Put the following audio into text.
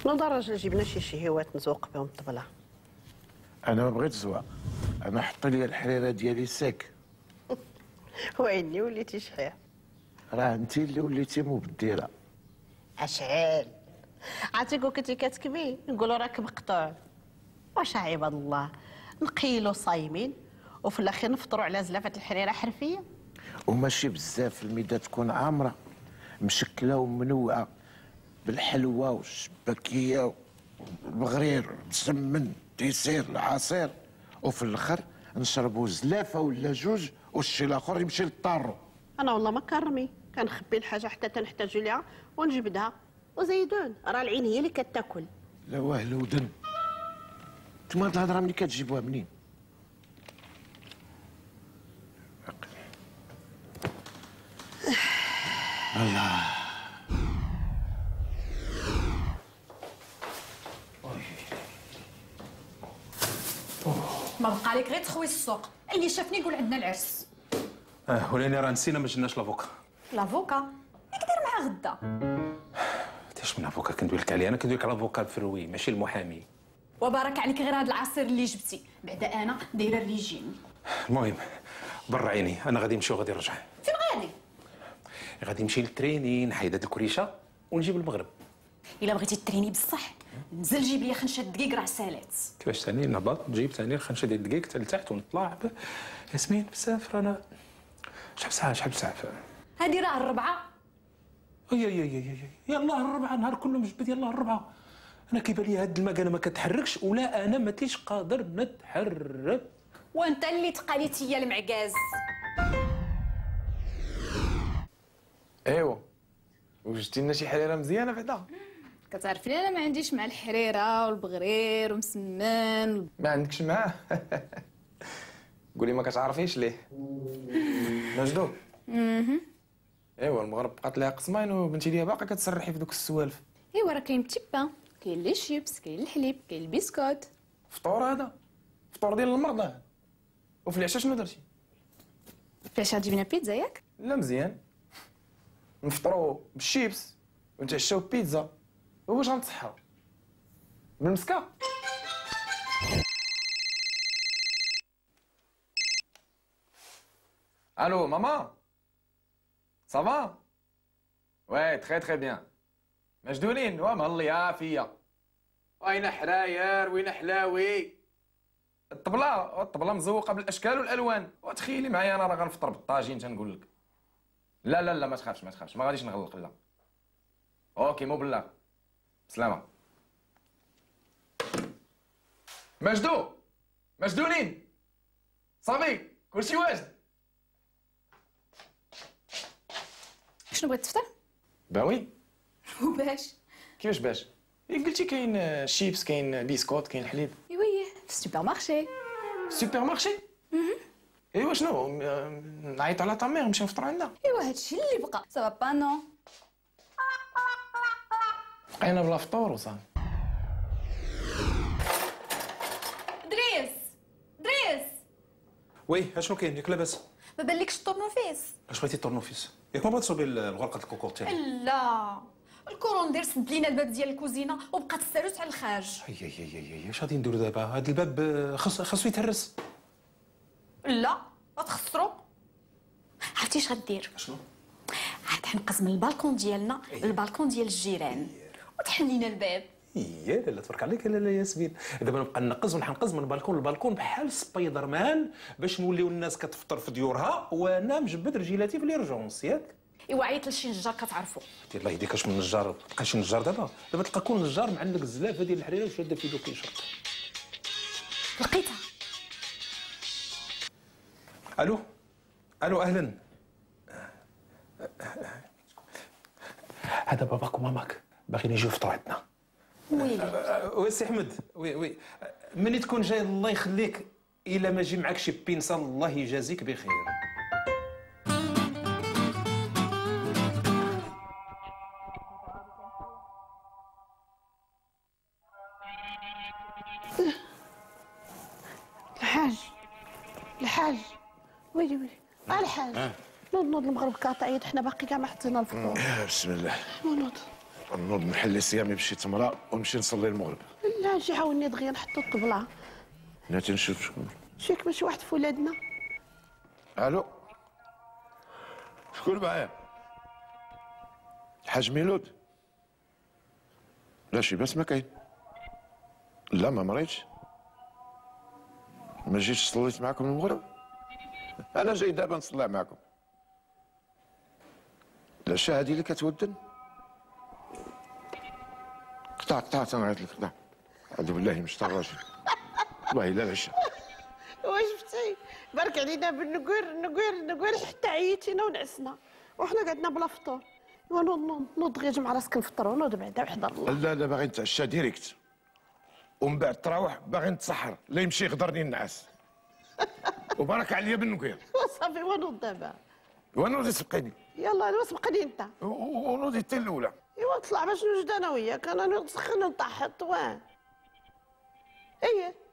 نوض الراجل جبنا شي شهيوات نزوق بهم الطبله. انا ما بغيت زواق، انا حط لي الحريره ديالي ساك. وعيني وليتي شحيح. راه انت اللي وليتي مبدله. اشعال عرفتي كون كنتي كتكبي نقولوا راك مقطوع. واش عباد الله نقيلوا صايمين وفي الاخير نفطروا على زلافه الحريره حرفيه. وماشي بزاف الميده تكون عامره مشكله ومنوعه بالحلوى والشباكيه والبغرير مسمن تيسير العصير، وفي الاخر نشربوا زلافه ولا جوج والشي الاخر يمشي للطارو. انا والله ما كرمي كنخبي الحاجه حتى تنحتاج ليها ونجبدها. وزيدون راه العين هي اللي كتاكل. لا واه ودن. نتوما هاد الهضره ملي كتجيبوها منين؟ الله. ما بقى لك غير تخوي السوق، اللي شافني يقول عندنا العرس. ولاني راه نسينا ما جبناش لافوكا. لافوكا اللي كدير معاه غدا؟ تاش من افوكا كندوي لك عليه، انا كندوي لك على الافوكا الفروي ماشي المحامي. وبارك عليك غير هذا العصير اللي جبتي، بعدا انا دايره الريجيم. المهم برا عيني، انا غادي نمشي وغادي نرجع. فين غادي؟ غادي نمشي للتريني نحيد هاد الكريشه ونجيب المغرب. الا بغيتي تريني بصح نزل جيب لي خنشه دقيق راه سالات. كيفاش ثاني نهبط نجيب ثاني الخنشه ديال الدقيق حتى لتحت ونطلع ياسمين بزاف رانا شحال ساعه هادي راه الربعه. يلاه الربعه نهار كله مجبد. يلاه الربعه. انا كيبان لي هاد المكانه ما كتحركش ولا انا ما تليش قادر نتحرك. وانت اللي تقاليتي المعكاز. ايوا وجدتي لنا شي حريره مزيانه بعدا. كتعرفني انا ما عنديش مع الحريره والبغرير ومسمن. ما عندكش معاه؟ قولي ما كتعرفيش ليه. مجدو. ايوا المغرب بقات لها قسمين وبنتي ليا باقا كتسرحي في دوك السوالف. ايوا راه كاين بتي بان، كاين لي شيبس، كاين الحليب، كاين البسكوت. فطور هذا فطور ديال المرضى. وفي العشاء شنو درتي؟ في العشاء جبنا بيتزا ياك؟ لا مزيان. نفطروا بالشيبس ونتعشاو بيتزا. واش غنتصحاو بالمسكه؟ الو ماما صافا؟ وي تخي بيان. مجدولين مهليه فيا. وين حراير وين حلاوي. الطبله مزوقه بالاشكال والالوان. وتخيلي معايا انا راه غنفطر بالطاجين تنقول لك. لا ما تخافش ما غاديش نغلق. لا اوكي مو بالله. بسلامه. مجدولين صافي كلشي واجد. شنو بغيت تفطر؟ باوي. وباش؟ كيفاش باش؟ قلتي كاين شيبس كاين بيسكوت كاين حليب. ايوا في السوبر مارشي. سوبر مارشي؟ ايوا شنو نعيط على طامير نمشي نفطر عندها. ايوا هادشي اللي بقى سافا با نو. بقينا بلا فطور وصافي. دريس وي اشنو كاين ياك لاباس؟ ما بالكش الطورنوفيس؟ اش بغيتي الطورنوفيس؟ ياك ما بغيت تصوبي الغرقه الكوكورتيل؟ لا الكوروندير سد لينا الباب ديال الكوزينه وبقات الساروت على الخارج. اش غادي نديرو دابا؟ هاد الباب خاصو يتهرس. لا غتخسرو. عرفتي اش غدير؟ شنو؟ عاد حنقز من البالكون ديالنا للبالكون ديال الجيران وتحل لينا الباب. لا تبارك عليك. لا ياسمين دابا نبقى نقز ونحنقز من بالكون لبالكون بحال سبايدر مان باش نوليو الناس كتفطر في ديورها وانا مجبد رجيلاتي في ليرجونس ياك. ايوا عيط لشي نجار كتعرفو. الله يهديك اش من نجار بقى شي نجار دابا تلقى كل نجار معلق الزلافه ديال الحريره وشاده في يدو كيشرب. لقيتها. الو اهلا. هذا باباك وماماك باغيين يجيو يفطروا عندنا. وي سي احمد. وي ملي تكون جاي الله يخليك الا ما جي معاك شي بينسه الله يجازيك بخير. الحاج ويلي الحاج نوض المغرب كاطعيط حنا باقي كاع ما حطينا الفطور. بسم الله. نوض نوض نحل صيامي بشي تمره ونمشي نصلي المغرب. لا جي عاوني دغيا نحطو الطبله. انا تنشوف شكون. شيك ماشي واحد في ولادنا. الو شكون معايا؟ الحاج ميلود. لا شي بس ما كاين. لا ما مريتش. ما جيتش صليت معكم المغرب. انا جاي دابا نصلي معكم. العشاء هادي اللي كتودن. قطع تنعيط لك قطع. اعوذ بالله من الشيطان الرجيم. والله الا العشاء. واش شفتي بارك علينا بالنقور حتى عييتينا ونعسنا وحنا قعدنا بلا فطور. ايوا نوض غير جمع راسك نفطر ونوض بعدا وحضر الله. لا باغي نتعشى ديريكت ومن بعد تروح باغي نتسحر لا يمشي يغدرني النعاس. وبارك عليا بالنقير. صافي ونوض دابا. ونوضي سبقيني. يلا سبقني انت. ونوضي حتى الاولى. ايوا طلع باش نوجد انا وياك انا نسخن ونطحط واه. ايه